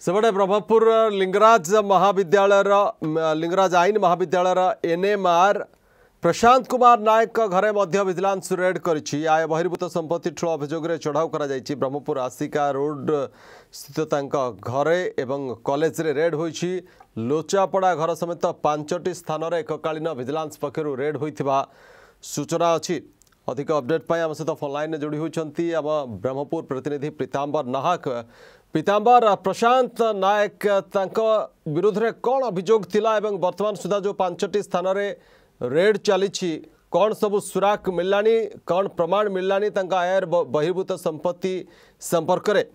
सेपटे ब्रह्मपुर लिंगराज महाविद्यालय लिंगराज आईन महाविद्यालय एनएमआर प्रशांत कुमार नायक घरे मध्य विजिलेंस रेड करिछि। आय बहिर्भूत संपत्ति ठूल अभियोग चढ़ाऊ कर ब्रह्मपुर आसिका रोड स्थित घरे एवं कॉलेज रे रेड होइछि। लोचापड़ा घर समेत 5टी स्थान में एककालीन विजिलेंस पक्षर रेड होइथिबा सूचना अच्छी। अधिक अपडेट आम सहित फोन लाइन जोड़ी होती आम ब्रह्मपुर प्रतिनिधि पीताम्बर नाहक। पीताम्बर, प्रशांत नायक विरुद्ध में कौन अभियोग थिला एवं वर्तमान सुधा जो 5टी स्थान में रेड चली कौन सबू सुराक मिललानी, कौन प्रमाण मिललानी आयर बहिर्भूत संपत्ति संपर्क में?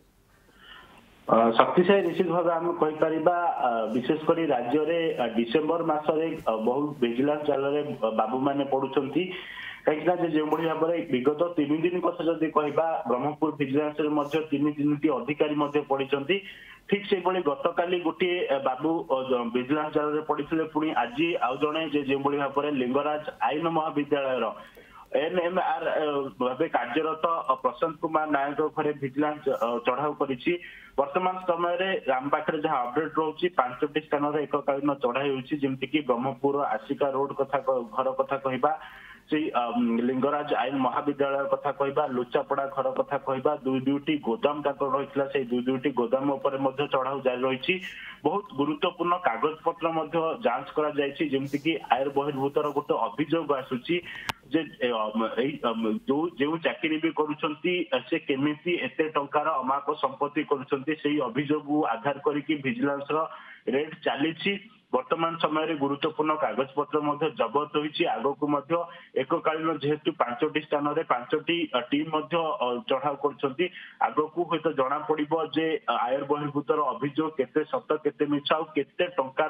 शक्तिशाली निश्चित भाव आम कहीपर विशेषकर राज्य में डिसेम्बर मसरे बहु विजिलेंस जाल बाबू मैंने पड़ुंट कहीं जो भाव में विगत 3 दिन कथा जदि कह ब्रह्मपुर विजिलेंस तीन अधिकारी पड़ी ठीक से गतकाली गोटे बाबू विजिलेंस जाल पड़ी पुणी आज आउ जड़े जो भाव में लिंगराज आईन महाविद्यालय एनएमआर भाव कार्यरत प्रशांत कुमार नायक घरे विजिलेंस चढ़ाऊ करिछि। वर्तमान समय आम पाखे जहाँ अपडेट रोचे 5टी स्थान में एककालीन चढ़ाई होती जमती कि ब्रह्मपुर आसिका रोड कथा घर कथा कहवा से लिंगराज आईन महाविद्यालय कथा कहवा लोचापड़ा घर कथा कहवा दुईटी गोदाम रही से दुईटी गोदाम चढ़ाऊ जारी रही। बहुत गुरुत्वपूर्ण कागज पत्र जांच करमती कि आयर बहिर्भूतर गोटे अभियोग आसूची जे जो चाकरी भी करुछंती से केमिति एते टंकार अमाप संपत्ति करुछंती सेही अभियोग आधार करिकि विजिलेंस रेड चली। वर्तमान समय गुरुत्वपूर्ण कागज पत्र जबत होती आगक एककालीन जेहेतु 5टी स्थान में 5टी टीम चढ़ाऊ कर आगक हूँ जना पड़ो जे आयर बहिर्भूतर अभियोग केते सत केते मिछ केते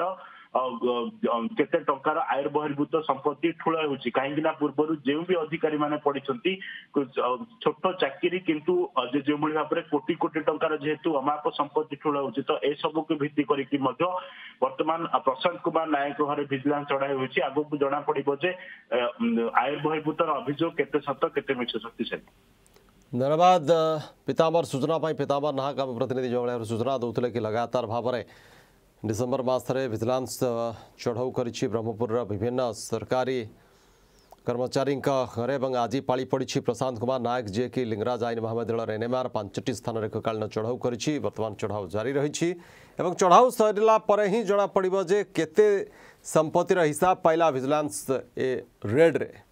टंकार आयर बहिर्भूत संपत्ति ठूल होची कहीं पूर्व जो भी अधिकारी माने पड़ी छोट चाकरी किंतु जो भाव में कोटी कोटी टंकार जेहेतु अमाप संपत्ति ठूल होची तो ए सब को भित्ति करके वर्तमान प्रशांत कुमार नायक घरे विजिलेंस चढ़ाई होची आगक जना पड़ो जे आयर बहिर्भूतर अभियोग केते सत केते मिछ। शक्तिशाली धन्यवाद पीताम्बर सूचना पीताम्बर नाहक आम प्रतिनिधि जो भाव सूचना दूसरे कि लगातार भाव में डिसेम्बर मसरे विजिलेंस चढ़ाऊ करिछि ब्रह्मपुर विभिन्न सरकारी कर्मचारी घरे आज पाली पड़ी प्रशांत कुमार नायक जे कि लिंगराज आईन महाविद्यालय एनएमआर 5टी स्थान में एककालीन चढ़ाऊ करिछि। वर्तमान चढ़ाऊ जारी रही एवं चढ़ाऊ सरला पर ही जना पड़िबो जे केते संपत्तिर हिसाब पाइला विजिलेंस ए रेड रे।